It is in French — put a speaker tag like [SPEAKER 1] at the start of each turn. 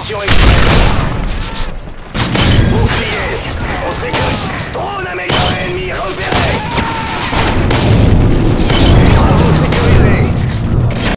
[SPEAKER 1] Mission express. Bouclier. On sécurité. Drone à médium.